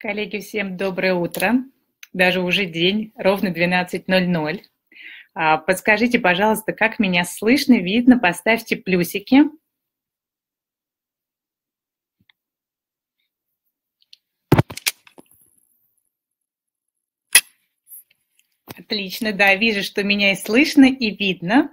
Коллеги, всем доброе утро. Даже уже день, ровно 12:00. Подскажите, пожалуйста, как меня слышно, видно? Поставьте плюсики. Отлично, да, вижу, что меня и слышно, и видно.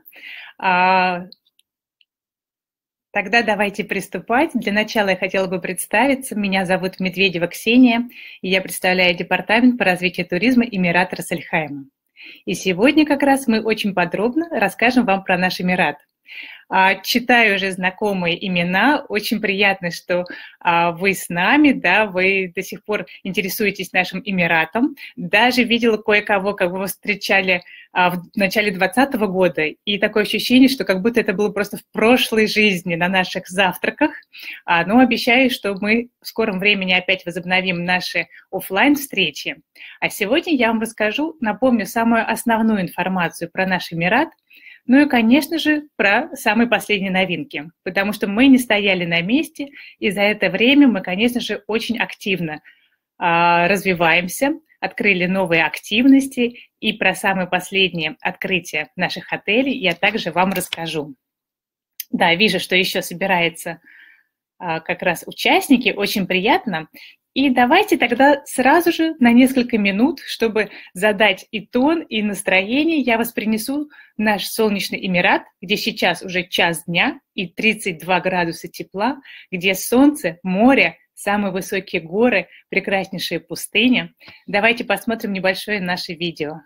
Тогда давайте приступать. Для начала я хотела бы представиться. Меня зовут Медведева Ксения, и я представляю Департамент по развитию туризма Эмирата Рас Аль-Хайма. И сегодня как раз мы очень подробно расскажем вам про наш Эмират. Читаю уже знакомые имена. Очень приятно, что вы с нами, да, вы до сих пор интересуетесь нашим Эмиратом. Даже видела кое-кого, как вы встречали в начале 2020 года, и такое ощущение, что как будто это было просто в прошлой жизни на наших завтраках. Но обещаю, что мы в скором времени опять возобновим наши офлайн-встречи. А сегодня я вам расскажу, напомню, самую основную информацию про наш Эмират. Ну и, конечно же, про самые последние новинки, потому что мы не стояли на месте, и за это время мы, конечно же, очень активно развиваемся, открыли новые активности, и про самые последние открытия наших отелей я также вам расскажу. Да, вижу, что еще собираются как раз участники, очень приятно. И давайте тогда сразу же на несколько минут, чтобы задать и тон, и настроение, я вас принесу в наш солнечный Эмират, где сейчас уже час дня и 32 градуса тепла, где солнце, море, самые высокие горы, прекраснейшие пустыни. Давайте посмотрим небольшое наше видео.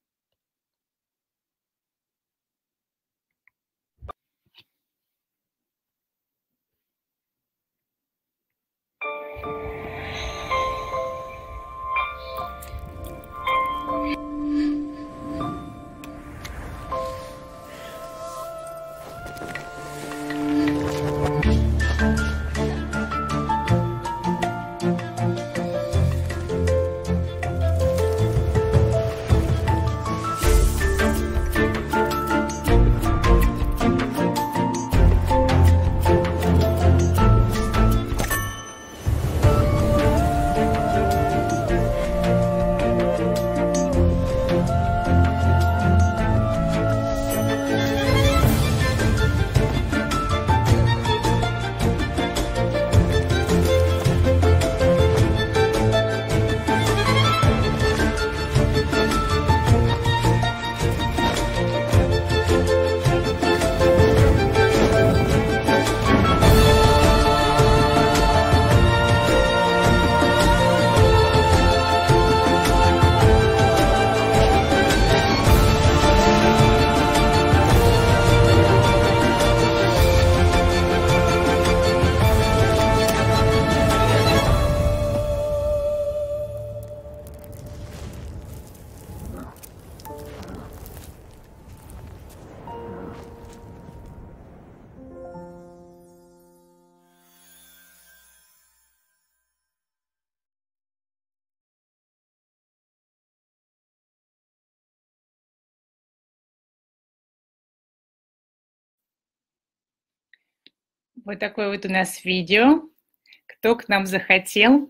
Вот такое вот у нас видео. Кто к нам захотел.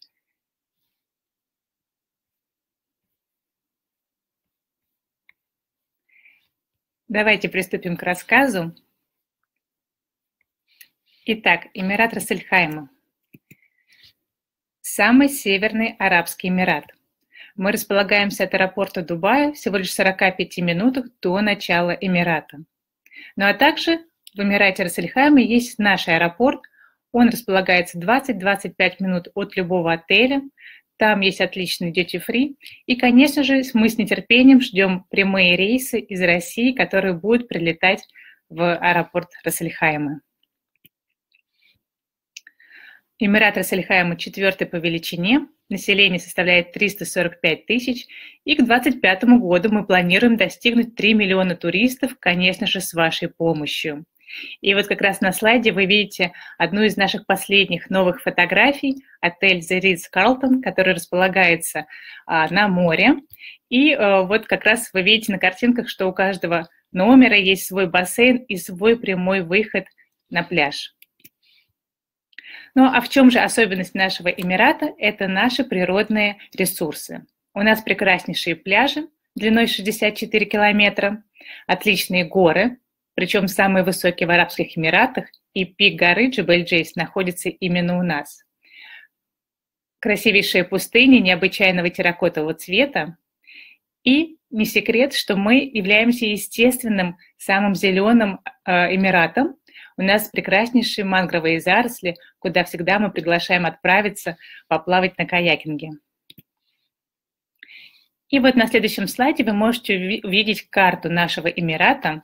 Давайте приступим к рассказу. Итак, Эмират Рас Аль-Хайма. Самый северный Арабский Эмират. Мы располагаемся от аэропорта Дубая всего лишь в 45 минутах до начала Эмирата. Ну а также в Эмирате Рас Аль-Хайма есть наш аэропорт. Он располагается 20-25 минут от любого отеля. Там есть отличный duty-free. И, конечно же, мы с нетерпением ждем прямые рейсы из России, которые будут прилетать в аэропорт Рас Аль-Хайма. Эмират Рас Аль-Хайма 4-й по величине. Население составляет 345 тысяч. И к 2025 году мы планируем достигнуть 3 миллиона туристов, конечно же, с вашей помощью. И вот как раз на слайде вы видите одну из наших последних новых фотографий, отель The Ritz-Carlton, который располагается на море. И вот как раз вы видите на картинках, что у каждого номера есть свой бассейн и свой прямой выход на пляж. Ну а в чем же особенность нашего Эмирата? Это наши природные ресурсы. У нас прекраснейшие пляжи длиной 64 километра, отличные горы, причем самые высокие в Арабских Эмиратах, и пик горы Джебель-Джейс находится именно у нас. Красивейшие пустыни необычайного терракотового цвета. И не секрет, что мы являемся естественным самым зеленым Эмиратом. У нас прекраснейшие мангровые заросли, куда всегда мы приглашаем отправиться поплавать на каякинге. И вот на следующем слайде вы можете увидеть карту нашего Эмирата.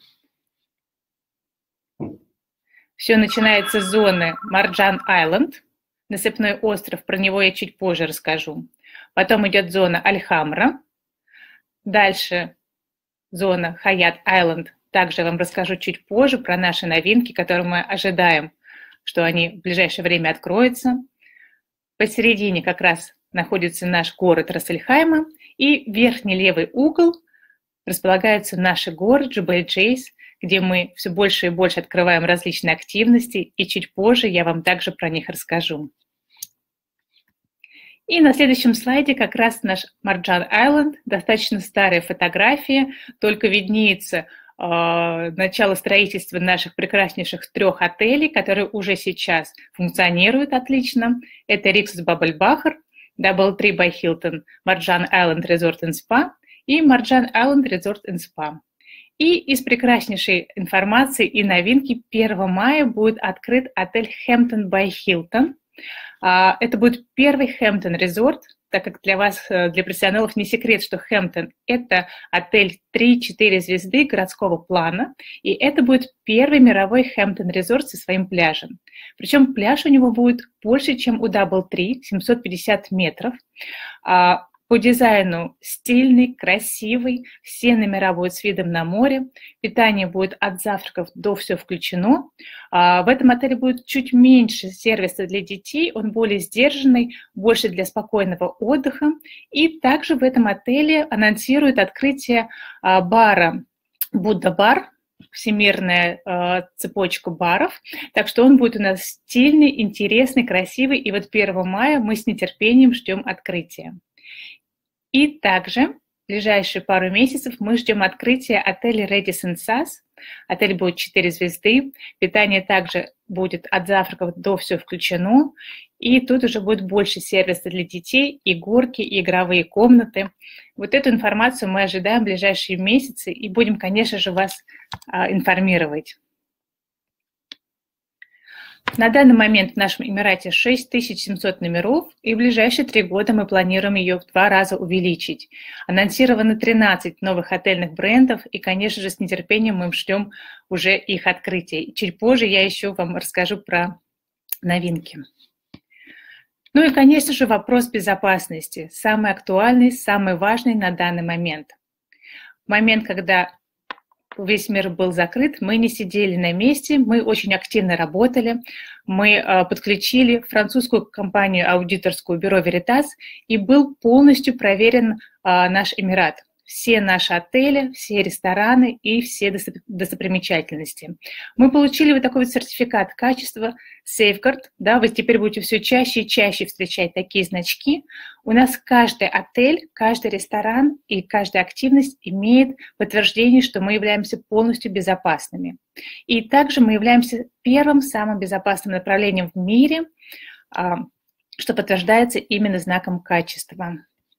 Все начинается с зоны Марджан-Айленд, насыпной остров, про него я чуть позже расскажу. Потом идет зона Аль-Хамра. Дальше зона Хаят-Айленд. Также я вам расскажу чуть позже про наши новинки, которые мы ожидаем, что они в ближайшее время откроются. Посередине как раз находится наш город Рас-эль-Хайма, и верхний левый угол располагаются наши горы Джебель-Джейс, где мы все больше и больше открываем различные активности, и чуть позже я вам также про них расскажу. И на следующем слайде как раз наш Марджан-Айленд, достаточно старые фотографии, только виднеется начало строительства наших прекраснейших 3 отелей, которые уже сейчас функционируют отлично. Это Риксос Бабель-Бахар, DoubleTree by Hilton, Марджан-Айленд Resort and Spa и Марджан-Айленд Resort and Spa. И из прекраснейшей информации и новинки 1 мая будет открыт отель Hampton by Hilton. Это будет первый Hampton Resort, так как для вас, для профессионалов, не секрет, что Hampton – это отель 3-4 звезды городского плана, и это будет первый мировой Hampton Resort со своим пляжем. Причем пляж у него будет больше, чем у DoubleTree, 750 метров. По дизайну стильный, красивый, все номера будут с видом на море, питание будет от завтраков до все включено. В этом отеле будет чуть меньше сервиса для детей, он более сдержанный, больше для спокойного отдыха. И также в этом отеле анонсируют открытие бара Будда-бар, всемирная цепочка баров, так что он будет у нас стильный, интересный, красивый, и вот 1 мая мы с нетерпением ждем открытия. И также в ближайшие пару месяцев мы ждем открытия отеля Radisson Sas. Отель будет 4 звезды, питание также будет от завтраков до все включено, и тут уже будет больше сервиса для детей, и горки, и игровые комнаты. Вот эту информацию мы ожидаем в ближайшие месяцы и будем, конечно же, вас информировать. На данный момент в нашем Эмирате 6700 номеров, и в ближайшие 3 года мы планируем ее в 2 раза увеличить. Анонсировано 13 новых отельных брендов, и, конечно же, с нетерпением мы ждем уже их открытия. Чуть позже я еще вам расскажу про новинки. Ну и, конечно же, вопрос безопасности. Самый актуальный, самый важный на данный момент. В момент, когда весь мир был закрыт, мы не сидели на месте, мы очень активно работали, мы подключили французскую компанию аудиторскую бюро Veritas, и был полностью проверен наш Эмират. Все наши отели, все рестораны и все достопримечательности. Мы получили вот такой вот сертификат качества Safeguard. Да, вы теперь будете все чаще и чаще встречать такие значки. У нас каждый отель, каждый ресторан и каждая активность имеет подтверждение, что мы являемся полностью безопасными. И также мы являемся первым самым безопасным направлением в мире, что подтверждается именно знаком качества.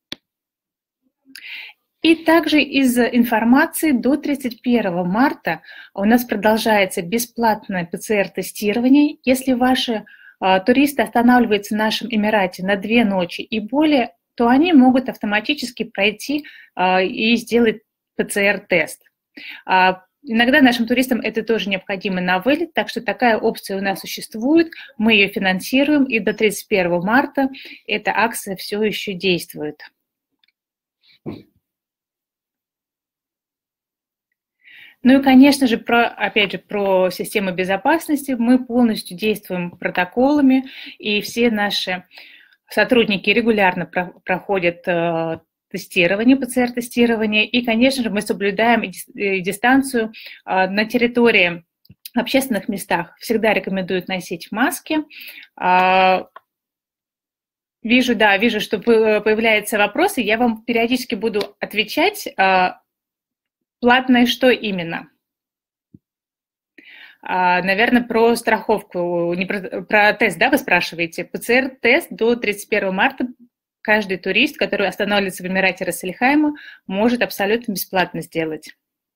И также из информации до 31 марта у нас продолжается бесплатное ПЦР-тестирование. Если ваши туристы останавливаются в нашем Эмирате на 2 ночи и более, то они могут автоматически пройти и сделать ПЦР-тест. Иногда нашим туристам это тоже необходимо на вылет, так что такая опция у нас существует, мы ее финансируем, и до 31 марта эта акция все еще действует. Ну и, конечно же, опять же, про систему безопасности. Мы полностью действуем протоколами, и все наши сотрудники регулярно проходят тестирование, ПЦР-тестирование. И, конечно же, мы соблюдаем дистанцию на территории В общественных местах всегда рекомендуют носить маски. Вижу, что появляются вопросы. Я вам периодически буду отвечать. Платное что именно? Наверное, про страховку, не про тест, да, вы спрашиваете? ПЦР-тест до 31 марта каждый турист, который останавливается в Эмирате Рас Аль-Хайма, может абсолютно бесплатно сделать.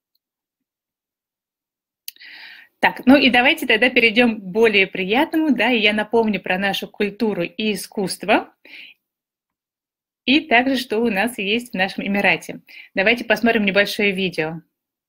Так, ну и давайте тогда перейдем к более приятному, да, и я напомню про нашу культуру и искусство, и также, что у нас есть в нашем Эмирате. Давайте посмотрим небольшое видео.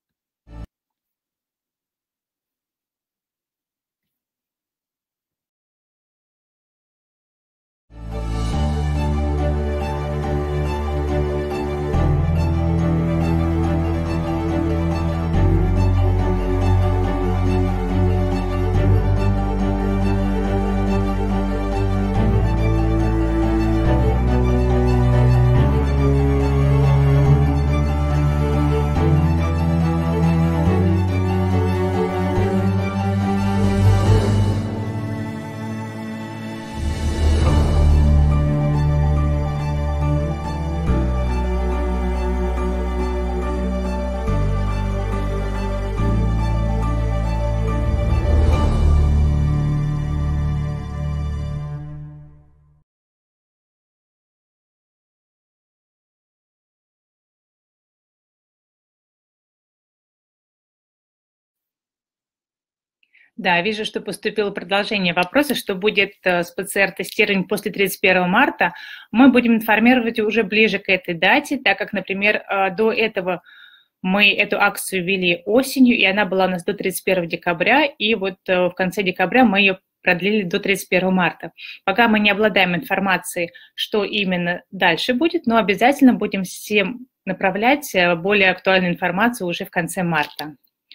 Да, вижу, что поступило продолжение вопроса, что будет с ПЦР-тестированием после 31 марта. Мы будем информировать уже ближе к этой дате, так как, например, до этого мы эту акцию вели осенью, и она была у нас до 31 декабря, и вот в конце декабря мы ее продлили до 31 марта. Пока мы не обладаем информацией, что именно дальше будет, но обязательно будем всем направлять более актуальную информацию уже в конце марта.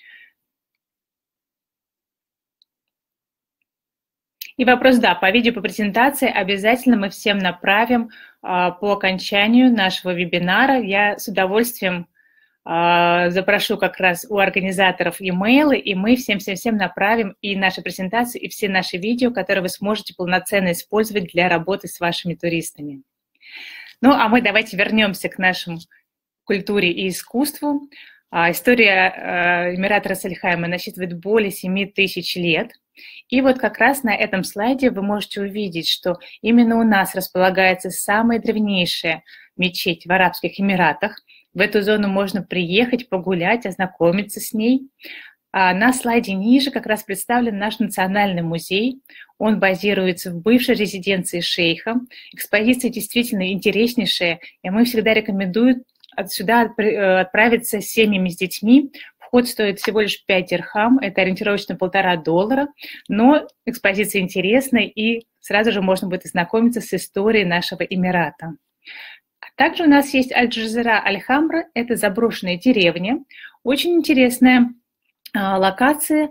И вопрос, да, по видео, по презентации обязательно мы всем направим по окончанию нашего вебинара. Я с удовольствием запрошу как раз у организаторов имейлы, и мы всем-всем-всем направим и наши презентации, и все наши видео, которые вы сможете полноценно использовать для работы с вашими туристами. Ну, а мы давайте вернемся к нашей культуре и искусству. История Эмирата Рас Аль-Хайма насчитывает более 7000 лет. И вот как раз на этом слайде вы можете увидеть, что именно у нас располагается самая древнейшая мечеть в Арабских Эмиратах. В эту зону можно приехать, погулять, ознакомиться с ней. На слайде ниже как раз представлен наш национальный музей. Он базируется в бывшей резиденции шейха. Экспозиция действительно интереснейшая, и мы всегда рекомендуем сюда отправиться с семьями, с детьми. Вход стоит всего лишь 5 дирхам, это ориентировочно $1,5, но экспозиция интересная, и сразу же можно будет ознакомиться с историей нашего Эмирата. Также у нас есть Аль-Джазира Аль-Хамра, это заброшенная деревня, очень интересная локация.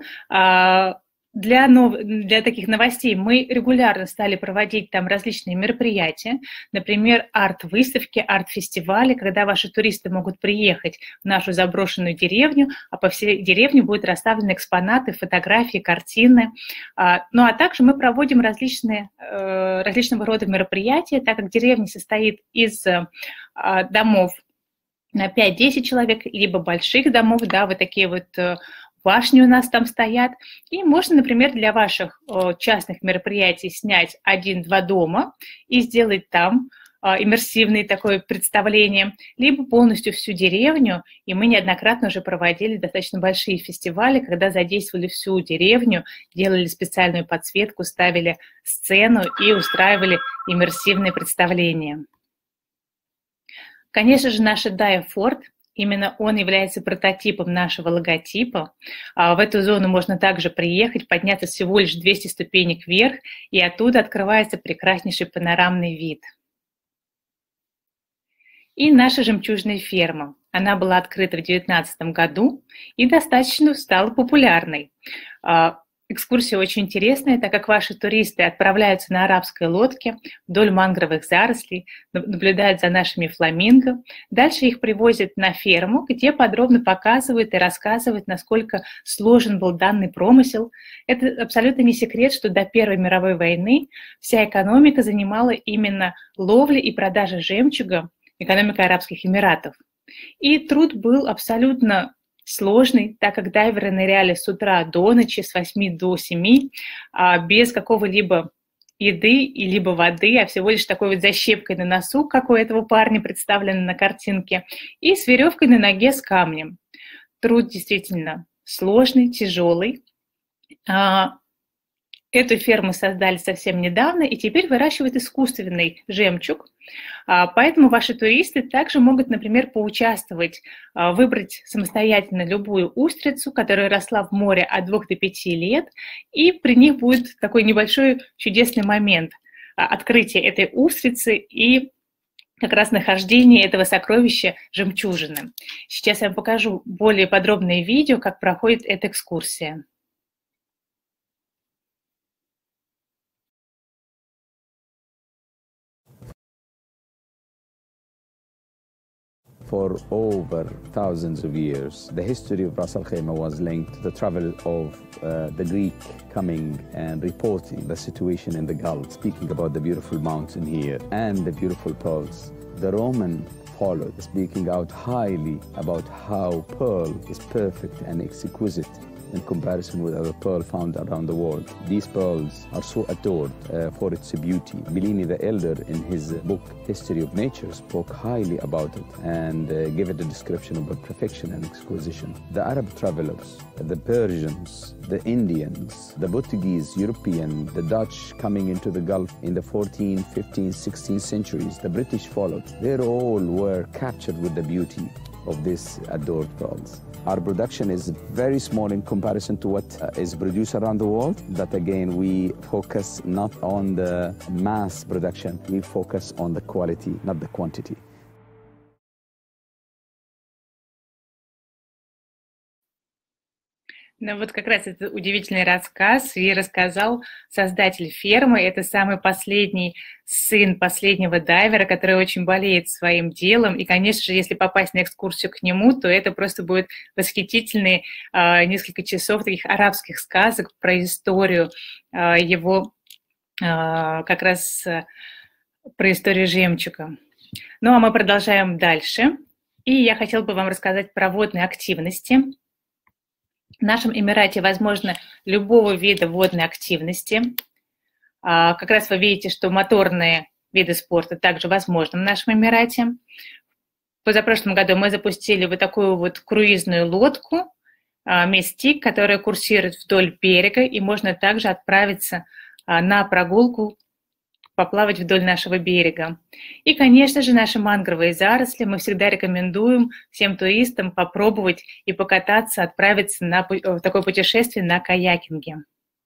Для таких новостей мы регулярно стали проводить там различные мероприятия, например, арт-выставки, арт-фестивали, когда ваши туристы могут приехать в нашу заброшенную деревню, а по всей деревне будут расставлены экспонаты, фотографии, картины. Ну а также мы проводим различного рода мероприятия, так как деревня состоит из домов на 5-10 человек, либо больших домов, да, вот такие вот башни у нас там стоят. И можно, например, для ваших частных мероприятий снять 1-2 дома и сделать там иммерсивное такое представление, либо полностью всю деревню. И мы неоднократно уже проводили достаточно большие фестивали, когда задействовали всю деревню, делали специальную подсветку, ставили сцену и устраивали иммерсивные представления. Конечно же, наш Дайа-форт. Именно он является прототипом нашего логотипа. В эту зону можно также приехать, подняться всего лишь 200 ступенек вверх, и оттуда открывается прекраснейший панорамный вид. И наша жемчужная ферма. Она была открыта в 2019 году и достаточно стала популярной. Экскурсия очень интересная, так как ваши туристы отправляются на арабской лодке вдоль мангровых зарослей, наблюдают за нашими фламинго. Дальше их привозят на ферму, где подробно показывают и рассказывают, насколько сложен был данный промысел. Это абсолютно не секрет, что до Первой мировой войны вся экономика занимала именно ловля и продажа жемчуга, экономика Арабских Эмиратов. И труд был абсолютно сложный, так как дайверы ныряли с утра до ночи, с 8 до 7, без какого-либо еды и либо воды, а всего лишь такой вот защепкой на носу, как у этого парня представлено на картинке, и с веревкой на ноге с камнем. Труд действительно сложный, тяжелый. Эту ферму создали совсем недавно, и теперь выращивают искусственный жемчуг. Поэтому ваши туристы также могут, например, поучаствовать, выбрать самостоятельно любую устрицу, которая росла в море от 2 до 5 лет, и при них будет такой небольшой чудесный момент открытия этой устрицы и как раз нахождение этого сокровища жемчужины. Сейчас я вам покажу более подробное видео, как проходит эта экскурсия. For over thousands of years, the history of Ras Al Khaimah was linked to the travel of the Greek coming and reporting the situation in the Gulf, speaking about the beautiful mountain here and the beautiful pearls. The Roman followed, speaking out highly about how pearl is perfect and exquisite in comparison with other pearls found around the world. These pearls are so adored for its beauty. Bellini the Elder, in his book History of Nature, spoke highly about it and gave it a description of perfection and exquisition. The Arab travelers, the Persians, the Indians, the Portuguese, European, the Dutch coming into the Gulf in the 14th, 15th, 16th centuries, the British followed. They all were captured with the beauty of these adored pearls. Our production is very small in comparison to what is produced around the world. But again, we focus not on the mass production. We focus on the quality, not the quantity. Ну вот как раз это удивительный рассказ и рассказал создатель фермы. Это самый последний сын последнего дайвера, который очень болеет своим делом. И, конечно же, если попасть на экскурсию к нему, то это просто будет восхитительные несколько часов таких арабских сказок про историю его, как раз про историю жемчуга. Ну а мы продолжаем дальше. И я хотела бы вам рассказать про водные активности. В нашем Эмирате возможно любого вида водной активности. Как раз вы видите, что моторные виды спорта также возможны в нашем Эмирате. В позапрошлом году мы запустили вот такую вот круизную лодку Мистик, которая курсирует вдоль берега, и можно также отправиться на прогулку, поплавать вдоль нашего берега. И, конечно же, наши мангровые заросли мы всегда рекомендуем всем туристам попробовать и покататься, отправиться в такое путешествие на каякинге.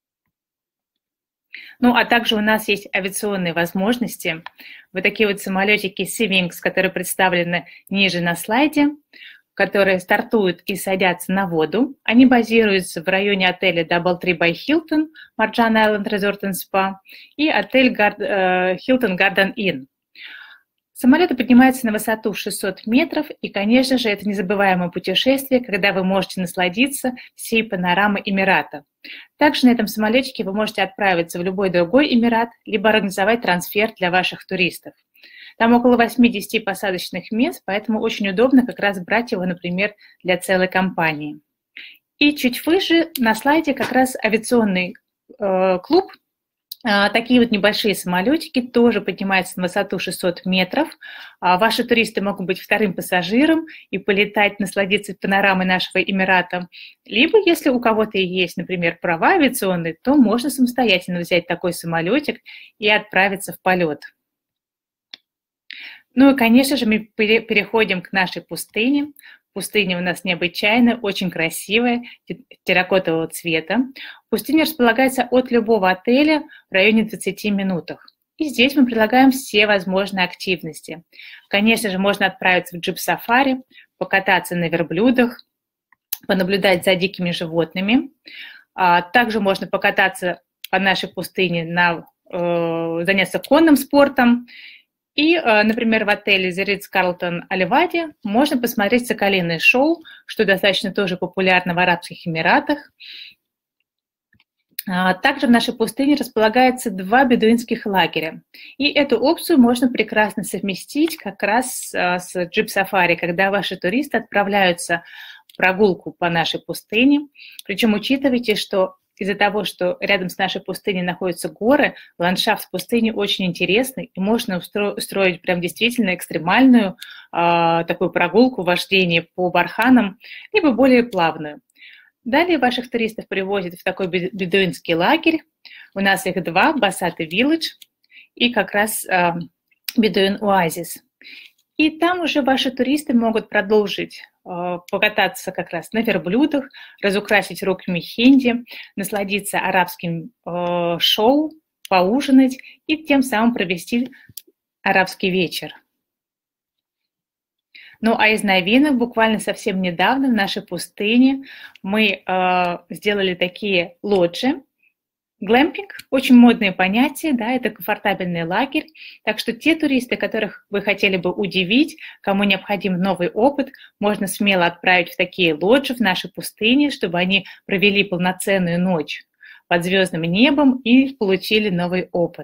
Ну, а также у нас есть авиационные возможности. Вот такие вот самолетики Sea Wings, которые представлены ниже на слайде, которые стартуют и садятся на воду. Они базируются в районе отеля DoubleTree by Hilton, Marjan Island Resort and Spa, и отель Hilton Garden Inn. Самолеты поднимаются на высоту 600 метров, и, конечно же, это незабываемое путешествие, когда вы можете насладиться всей панорамой Эмирата. Также на этом самолетике вы можете отправиться в любой другой Эмират, либо организовать трансфер для ваших туристов. Там около 80 посадочных мест, поэтому очень удобно как раз брать его, например, для целой компании. И чуть выше на слайде как раз авиационный клуб. Такие вот небольшие самолетики тоже поднимаются на высоту 600 метров. Ваши туристы могут быть вторым пассажиром и полетать, насладиться панорамой нашего Эмирата. Либо, если у кого-то есть, например, права авиационные, то можно самостоятельно взять такой самолетик и отправиться в полет. Ну и, конечно же, мы переходим к нашей пустыне. Пустыня у нас необычайная, очень красивая, терракотового цвета. Пустыня располагается от любого отеля в районе 20 минутах. И здесь мы предлагаем все возможные активности. Конечно же, можно отправиться в джип-сафари, покататься на верблюдах, понаблюдать за дикими животными. Также можно покататься по нашей пустыне, заняться конным спортом. И, например, в отеле The Ritz-Carlton Аль-Вади можно посмотреть соколиное шоу, что достаточно тоже популярно в Арабских Эмиратах. Также в нашей пустыне располагается 2 бедуинских лагеря. И эту опцию можно прекрасно совместить как раз с джип-сафари, когда ваши туристы отправляются в прогулку по нашей пустыне. Причем учитывайте, что из-за того, что рядом с нашей пустыней находятся горы, ландшафт пустыни очень интересный, и можно устроить прям действительно экстремальную такую прогулку, вождение по барханам, либо более плавную. Далее ваших туристов привозят в такой бедуинский лагерь. У нас их 2, Басат и Вилледж, и как раз Бедуин Оазис. И там уже ваши туристы могут продолжить покататься как раз на верблюдах, разукрасить руки мехенди, насладиться арабским шоу, поужинать и тем самым провести арабский вечер. Ну, а из новинок буквально совсем недавно в нашей пустыне мы сделали такие лоджи. Глэмпинг – очень модное понятие, да, это комфортабельный лагерь. Так что те туристы, которых вы хотели бы удивить, кому необходим новый опыт, можно смело отправить в такие лоджи в нашей пустыне, чтобы они провели полноценную ночь под звездным небом и получили новый опыт.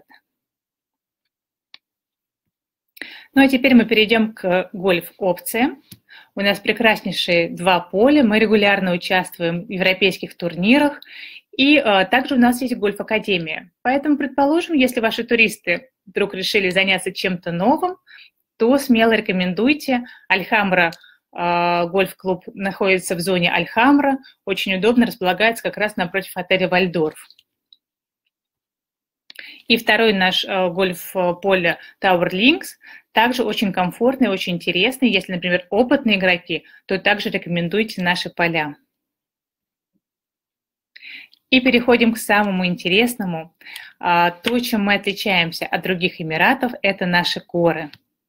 Ну а теперь мы перейдем к гольф-опциям. У нас прекраснейшие 2 поля, мы регулярно участвуем в европейских турнирах, и также у нас есть гольф-академия. Поэтому, предположим, если ваши туристы вдруг решили заняться чем-то новым, то смело рекомендуйте. Альхамра гольф-клуб находится в зоне Альхамра, очень удобно, располагается как раз напротив отеля Вальдорф. И второй наш гольф-поле Tower Links также очень комфортный, очень интересный. Если, например, опытные игроки, то также рекомендуйте наши поля. И переходим к самому интересному. То, чем мы отличаемся от других Эмиратов, это наши горы.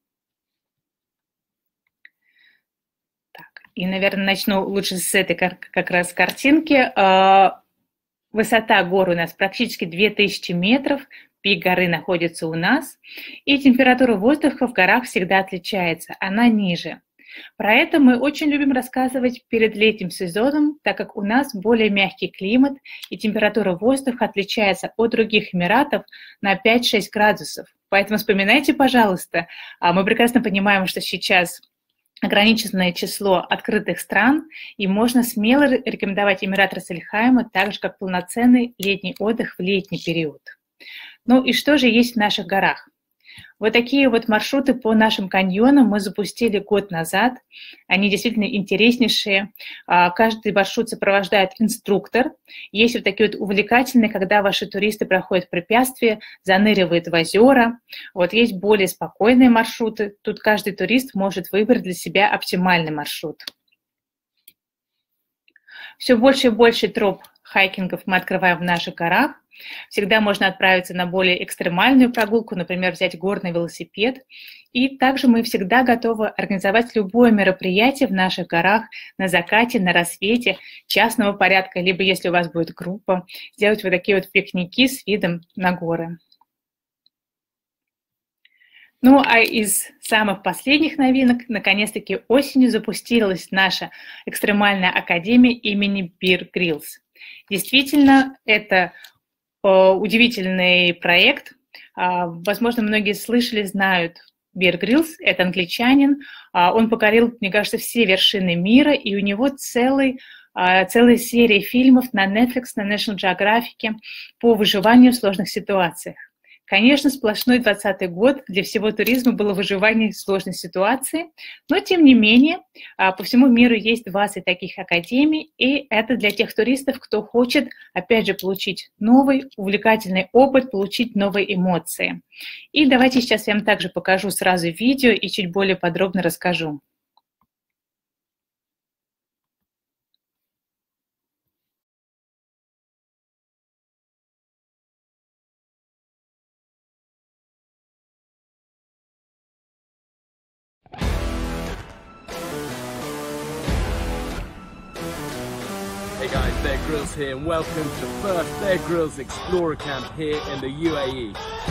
Так, и, наверное, начну лучше с этой как раз картинки. Высота гор у нас практически 2000 метров, пик горы находится у нас, и температура воздуха в горах всегда отличается, она ниже. Про это мы очень любим рассказывать перед летним сезоном, так как у нас более мягкий климат, и температура воздуха отличается от других Эмиратов на 5-6 градусов. Поэтому вспоминайте, пожалуйста, мы прекрасно понимаем, что сейчас ограниченное число открытых стран, и можно смело рекомендовать Эмират Рас Аль-Хайма так же, как полноценный летний отдых в летний период. Ну и что же есть в наших горах? Вот такие вот маршруты по нашим каньонам мы запустили год назад. Они действительно интереснейшие. Каждый маршрут сопровождает инструктор. Есть вот такие вот увлекательные, когда ваши туристы проходят препятствия, заныривают в озера. Вот есть более спокойные маршруты. Тут каждый турист может выбрать для себя оптимальный маршрут. Все больше и больше троп хайкингов мы открываем в наших горах. Всегда можно отправиться на более экстремальную прогулку, например, взять горный велосипед. И также мы всегда готовы организовать любое мероприятие в наших горах на закате, на рассвете, частного порядка, либо, если у вас будет группа, сделать вот такие вот пикники с видом на горы. Ну, а из самых последних новинок, наконец-таки осенью запустилась наша экстремальная академия имени Bear Grylls. Действительно, это удивительный проект. Возможно, многие слышали, знают Bear Grylls, это англичанин. Он покорил, мне кажется, все вершины мира, и у него целая серия фильмов на Netflix, на National Geographic по выживанию в сложных ситуациях. Конечно, сплошной 2020 год для всего туризма было выживание в сложной ситуации, но тем не менее по всему миру есть 20 таких академий, и это для тех туристов, кто хочет, опять же, получить новый увлекательный опыт, получить новые эмоции. И давайте сейчас я вам также покажу сразу видео и чуть более подробно расскажу. Hey guys, Bear Grylls here and welcome to the first Bear Grylls Explorer Camp here in the UAE.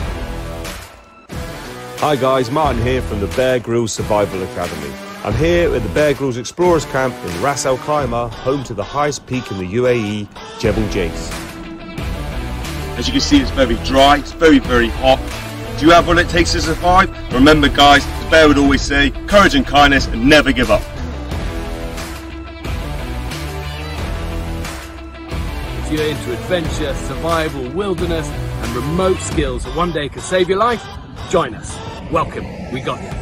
Hi guys, Martin here from the Bear Grylls Survival Academy. I'm here at the Bear Grylls Explorers Camp in Ras Al Khaimah, home to the highest peak in the UAE, Jebel Jais. As you can see, it's very dry, it's very, very hot. Do you have what it takes to survive? Remember guys, the bear would always say, courage and kindness and never give up. If you're into adventure, survival, wilderness and remote skills that one day could save your life, join us. Welcome, we got you.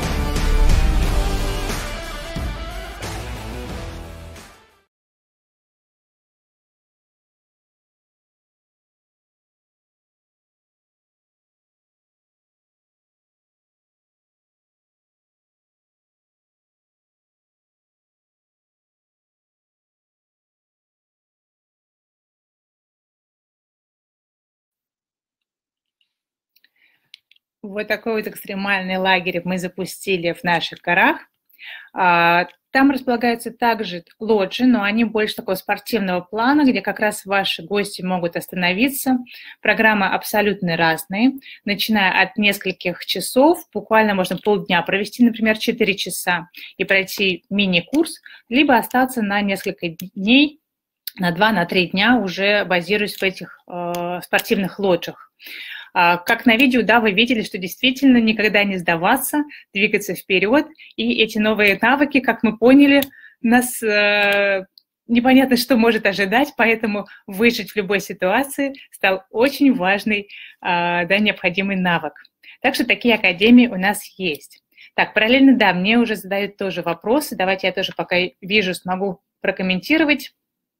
Вот такой вот экстремальный лагерь мы запустили в наших горах. Там располагаются также лоджии, но они больше такого спортивного плана, где как раз ваши гости могут остановиться. Программы абсолютно разные, начиная от нескольких часов, буквально можно полдня провести, например, 4 часа, и пройти мини-курс, либо остаться на несколько дней, на 2-3 дня, уже базируясь в этих спортивных лоджиях. Как на видео, да, вы видели, что действительно никогда не сдаваться, двигаться вперед. И эти новые навыки, как мы поняли, нас непонятно, что может ожидать, поэтому выжить в любой ситуации стал очень важный, да, необходимый навык. Так что такие академии у нас есть. Так, параллельно, да, мне уже задают тоже вопросы. Давайте я тоже пока вижу, смогу прокомментировать.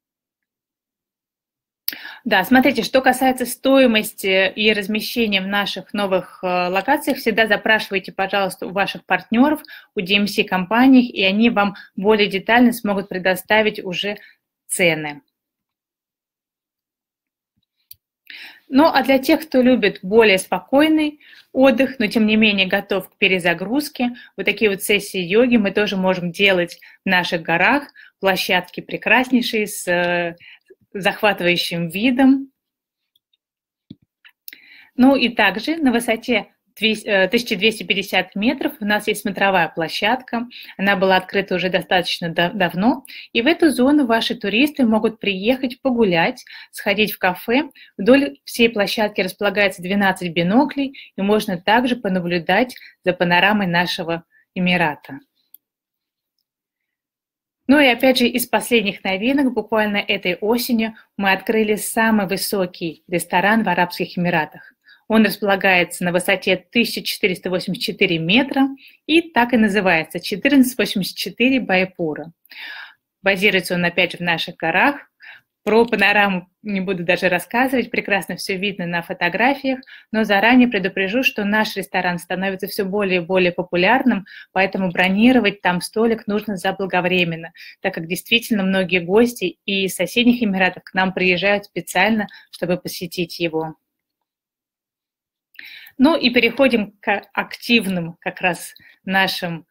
Да, смотрите, что касается стоимости и размещения в наших новых локациях, всегда запрашивайте, пожалуйста, у ваших партнеров, у DMC-компаний, и они вам более детально смогут предоставить уже цены. Ну, а для тех, кто любит более спокойный отдых, но тем не менее готов к перезагрузке, вот такие вот сессии йоги мы тоже можем делать в наших горах, площадки прекраснейшие, с захватывающим видом. Ну и также на высоте 1250 метров у нас есть смотровая площадка. Она была открыта уже достаточно давно. И в эту зону ваши туристы могут приехать погулять, сходить в кафе. Вдоль всей площадки располагается 12 биноклей, и можно также понаблюдать за панорамой нашего Эмирата. Ну и опять же из последних новинок, буквально этой осенью мы открыли самый высокий ресторан в Арабских Эмиратах. Он располагается на высоте 1484 метра и так и называется 1484 Байпура. Базируется он опять же в наших горах. Про панораму не буду даже рассказывать, прекрасно все видно на фотографиях, но заранее предупрежу, что наш ресторан становится все более и более популярным, поэтому бронировать там столик нужно заблаговременно, так как действительно многие гости и из соседних Эмиратов к нам приезжают специально, чтобы посетить его. Ну и переходим к активным как раз нашим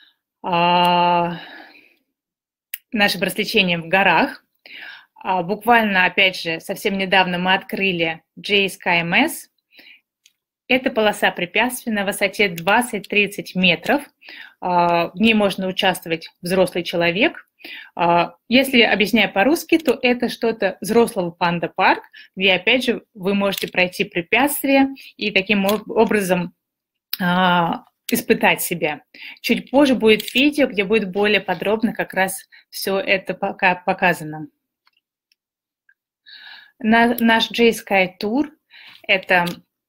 развлечениям в горах. Буквально, опять же, совсем недавно мы открыли JSKMS. Это полоса препятствий на высоте 20-30 метров. В ней можно участвовать взрослый человек. Если объясняю по-русски, то это что-то взрослого панда-парк, где, опять же, вы можете пройти препятствия и таким образом испытать себя. Чуть позже будет видео, где будет более подробно как раз все это показано. Наш J-Sky Tour – это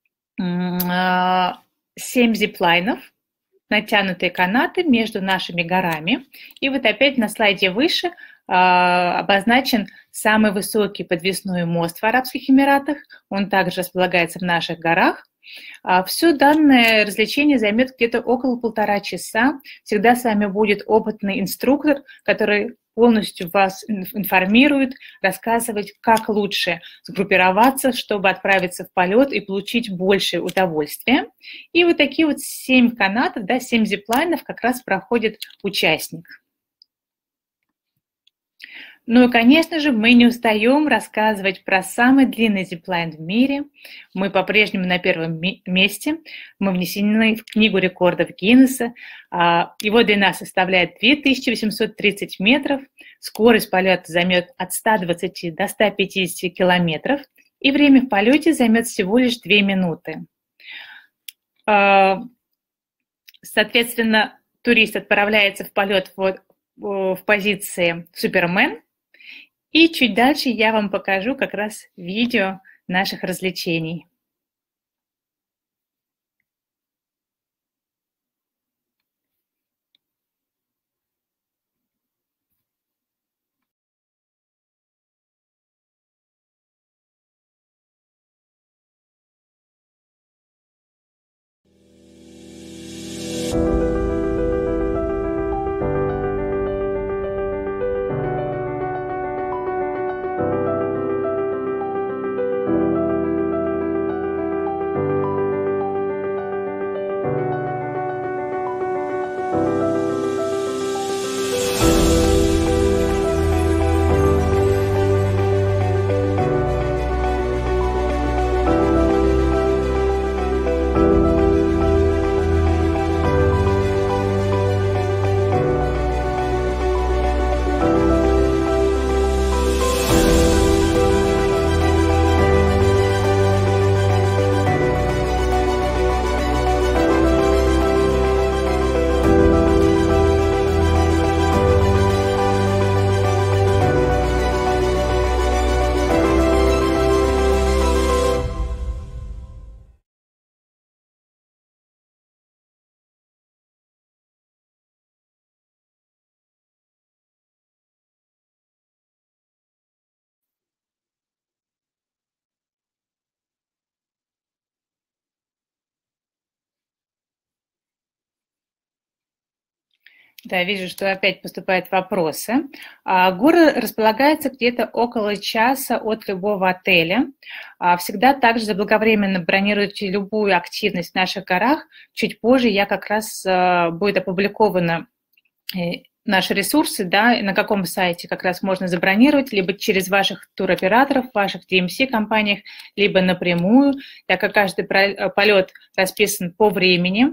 7 зиплайнов, натянутые канаты между нашими горами. И вот опять на слайде выше обозначен самый высокий подвесной мост в Арабских Эмиратах. Он также располагается в наших горах. Все данное развлечение займет где-то около 1,5 часа. Всегда с вами будет опытный инструктор, который полностью вас информирует, рассказывать, как лучше сгруппироваться, чтобы отправиться в полет и получить большее удовольствие. И вот такие вот 7 канатов, да, 7 зиплайнов как раз проходит участник. Ну и, конечно же, мы не устаем рассказывать про самый длинный зиплайн в мире. Мы по-прежнему на первом месте. Мы внесены в Книгу рекордов Гиннесса. Его длина составляет 2830 метров. Скорость полета займет от 120 до 150 километров. И время в полете займет всего лишь 2 минуты. Соответственно, турист отправляется в полет в позиции Супермен. И чуть дальше я вам покажу как раз видео наших развлечений. Да, вижу, что опять поступают вопросы. Горы располагаются где-то около часа от любого отеля. Всегда также заблаговременно бронируйте любую активность в наших горах. Чуть позже как раз будет опубликовано наши ресурсы, да, и на каком сайте как раз можно забронировать, либо через ваших туроператоров, ваших DMC-компаниях, либо напрямую, так как каждый полет расписан по времени.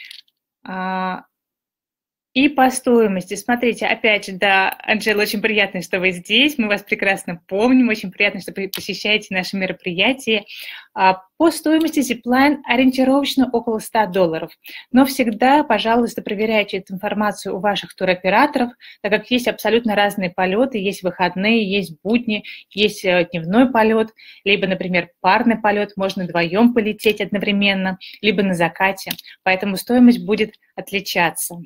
И по стоимости. Смотрите, опять же, да, Анжела, очень приятно, что вы здесь, мы вас прекрасно помним, очень приятно, что вы посещаете наши мероприятия. По стоимости зиплайн ориентировочно около $100, но всегда, пожалуйста, проверяйте эту информацию у ваших туроператоров, так как есть абсолютно разные полеты, есть выходные, есть будни, есть дневной полет, либо, например, парный полет, можно вдвоем полететь одновременно, либо на закате, поэтому стоимость будет отличаться.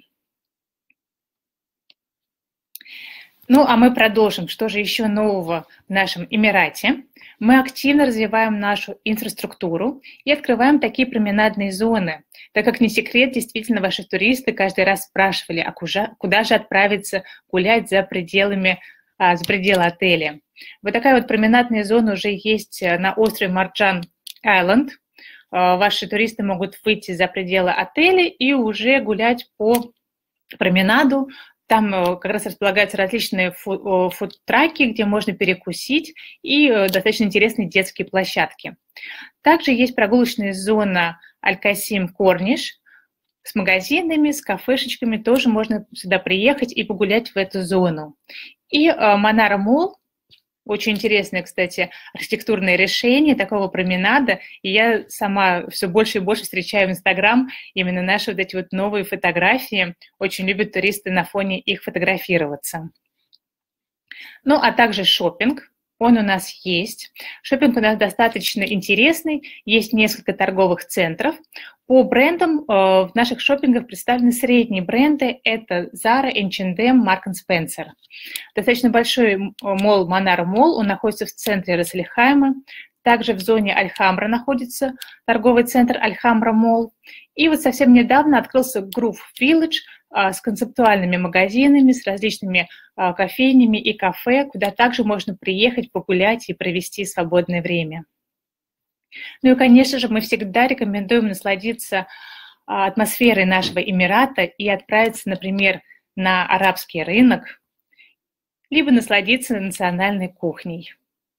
Ну, а мы продолжим. Что же еще нового в нашем Эмирате? Мы активно развиваем нашу инфраструктуру и открываем такие променадные зоны, так как не секрет, действительно, ваши туристы каждый раз спрашивали, а куда же отправиться гулять за пределы отеля. Вот такая вот променадная зона уже есть на острове Марджан-Айленд. Ваши туристы могут выйти за пределы отеля и уже гулять по променаду. Там как раз располагаются различные фудтраки, где можно перекусить, и достаточно интересные детские площадки. Также есть прогулочная зона Аль-Касим Корниш с магазинами, с кафешечками. Тоже можно сюда приехать и погулять в эту зону. И Манара Молл. Очень интересное, кстати, архитектурное решение такого променада. И я сама все больше и больше встречаю в Инстаграм именно наши вот эти вот новые фотографии. Очень любят туристы на фоне их фотографироваться. Ну, а также шопинг. Он у нас есть. Шопинг у нас достаточно интересный. Есть несколько торговых центров. По брендам в наших шопингах представлены средние бренды. Это Zara, H&M, Marks & Spencer. Достаточно большой молл Манара Молл. Он находится в центре Рас Аль-Хайма. Также в зоне Аль-Хамра находится торговый центр Аль-Хамра Молл. И вот совсем недавно открылся Groove Village с концептуальными магазинами, с различными кофейнями и кафе, куда также можно приехать, погулять и провести свободное время. Ну и, конечно же, мы всегда рекомендуем насладиться атмосферой нашего Эмирата и отправиться, например, на арабский рынок. либо насладиться национальной кухней.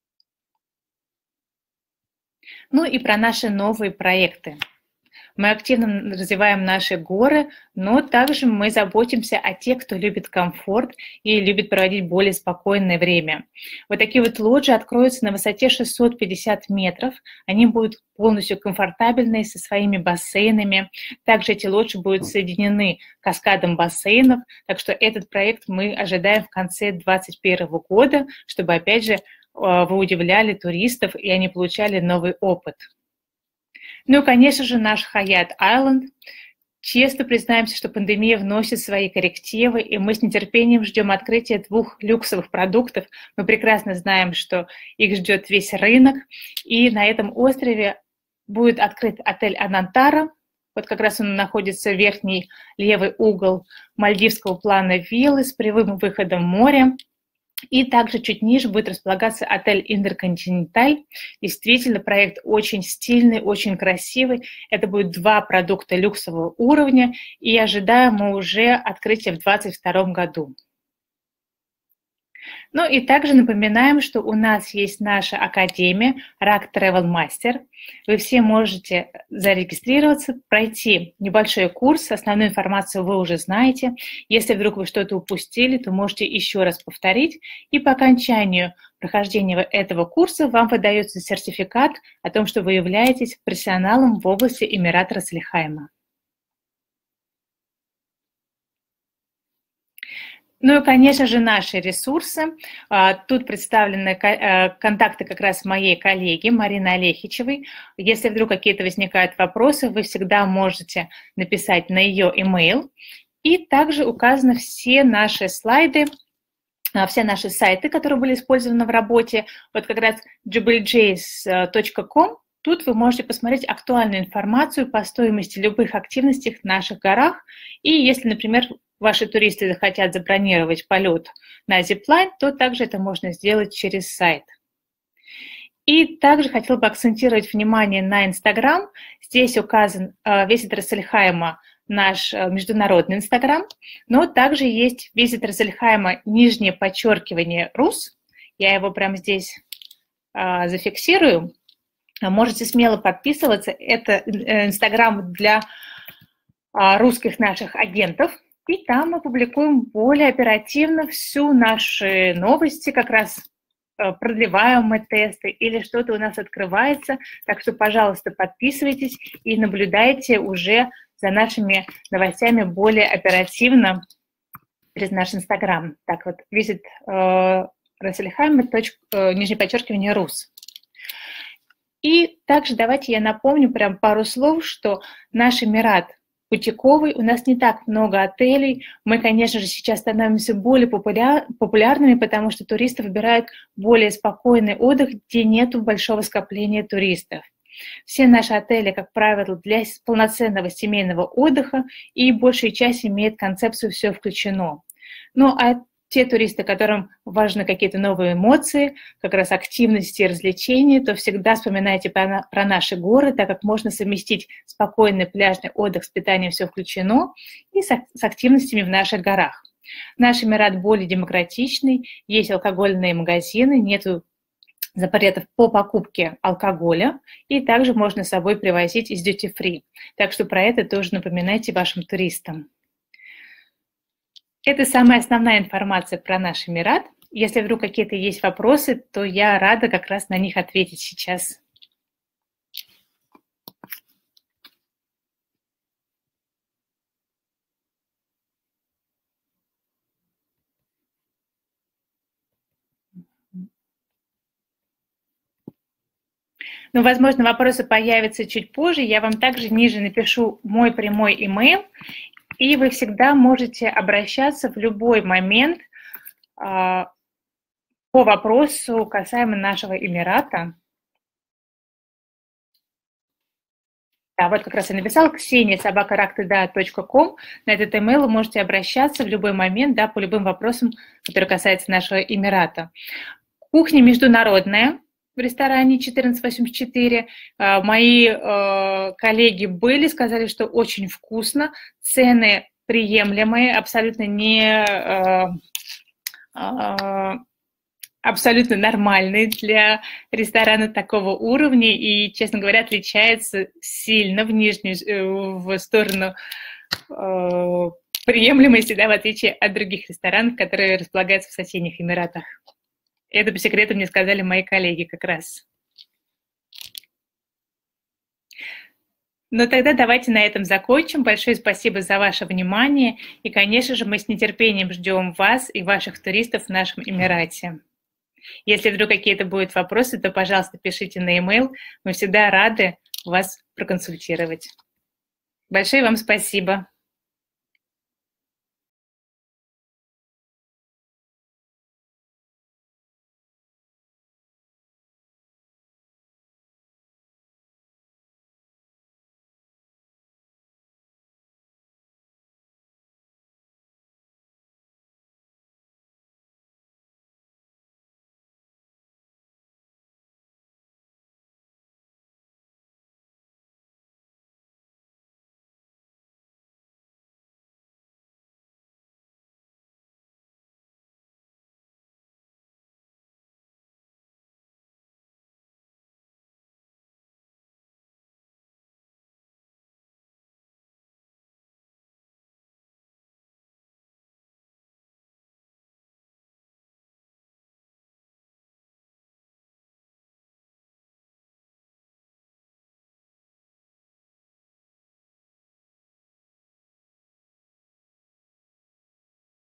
Ну и про наши новые проекты. Мы активно развиваем наши горы, но также мы заботимся о тех, кто любит комфорт и любит проводить более спокойное время. Вот такие вот лоджии откроются на высоте 650 метров. Они будут полностью комфортабельные, со своими бассейнами. Также эти лоджии будут соединены каскадом бассейнов. Так что этот проект мы ожидаем в конце 2021 года, чтобы, опять же, вы удивляли туристов, и они получали новый опыт. Ну и, конечно же, наш Hyatt Island. Честно признаемся, что пандемия вносит свои коррективы, и мы с нетерпением ждем открытия 2 люксовых продуктов. Мы прекрасно знаем, что их ждет весь рынок, и на этом острове будет открыт отель Анантара. Вот как раз он находится в верхний левый угол мальдивского плана виллы с прямым выходом в море. И также чуть ниже будет располагаться отель Интерконтиненталь. Действительно, проект очень стильный, очень красивый. Это будут 2 продукта люксового уровня, и ожидаем мы уже открытия в 2022 году. Ну и также напоминаем, что у нас есть наша академия RAK Travel Master. Вы все можете зарегистрироваться, пройти небольшой курс. Основную информацию вы уже знаете. Если вдруг вы что-то упустили, то можете еще раз повторить. И по окончанию прохождения этого курса вам выдается сертификат о том, что вы являетесь профессионалом в области Эмирата Рас Аль-Хайма. Ну и, конечно же, наши ресурсы. Тут представлены контакты как раз моей коллеги Марины Олехичевой. Если вдруг какие-то возникают вопросы, вы всегда можете написать на ее email. И также указаны все наши слайды, все наши сайты, которые были использованы в работе. Вот как раз jubileejays.com. Тут вы можете посмотреть актуальную информацию по стоимости любых активностей в наших горах. И если, например, ваши туристы захотят забронировать полет на зиплайн, то также это можно сделать через сайт. И также хотела бы акцентировать внимание на Инстаграм. Здесь указан Visit Ras Al-Khaimah, наш международный Инстаграм, но также есть Visit Ras Al-Khaimah _Rus. Я его прямо здесь зафиксирую. Можете смело подписываться. Это Инстаграм для русских наших агентов. И там мы публикуем более оперативно всю наши новости, как раз продлеваем мы тесты или что-то у нас открывается. Так что, пожалуйста, подписывайтесь и наблюдайте уже за нашими новостями более оперативно через наш Инстаграм. Так вот, visit Ras Al-Khaimah _Rus. И также давайте я напомню прям пару слов, что наш Эмират бутиковый, у нас не так много отелей. Мы, конечно же, сейчас становимся более популярными, потому что туристы выбирают более спокойный отдых, где нет большого скопления туристов. Все наши отели, как правило, для полноценного семейного отдыха, и большая часть имеет концепцию «все включено». Ну, а те туристы, которым важны какие-то новые эмоции, как раз активности и развлечения, то всегда вспоминайте про наши горы, так как можно совместить спокойный пляжный отдых с питанием «все включено» и с активностями в наших горах. Наш Эмират более демократичный, есть алкогольные магазины, нету запретов по покупке алкоголя, и также можно с собой привозить из duty-free. Так что про это тоже напоминайте вашим туристам. Это самая основная информация про наш Эмират. Если вдруг какие-то есть вопросы, то я рада как раз на них ответить сейчас. Ну, возможно, вопросы появятся чуть позже. Я вам также ниже напишу мой прямой email, и вы всегда можете обращаться в любой момент по вопросу касаемо нашего Эмирата. Да, вот как раз я написала ksenia@rakteda.com. На этот email вы можете обращаться в любой момент, да, по любым вопросам, которые касаются нашего Эмирата. Кухня международная в ресторане 1484. Мои коллеги были, сказали, что очень вкусно, цены приемлемые, абсолютно не абсолютно нормальный для ресторана такого уровня и, честно говоря, отличается сильно в сторону приемлемости, да, в отличие от других ресторанов, которые располагаются в соседних Эмиратах. Это по секрету мне сказали мои коллеги как раз. Ну тогда давайте на этом закончим. Большое спасибо за ваше внимание. И, конечно же, мы с нетерпением ждем вас и ваших туристов в нашем Эмирате. Если вдруг какие-то будут вопросы, то, пожалуйста, пишите на e-mail. Мы всегда рады вас проконсультировать. Большое вам спасибо.